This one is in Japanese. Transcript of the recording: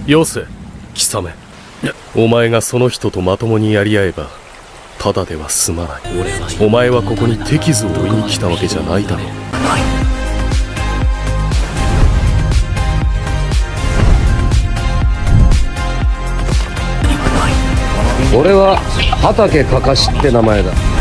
よせ貴様。お前がその人とまともにやり合えばただでは済まない。お前はここに手傷を負いに来たわけじゃないだろう。 俺は畑かかしって名前だ。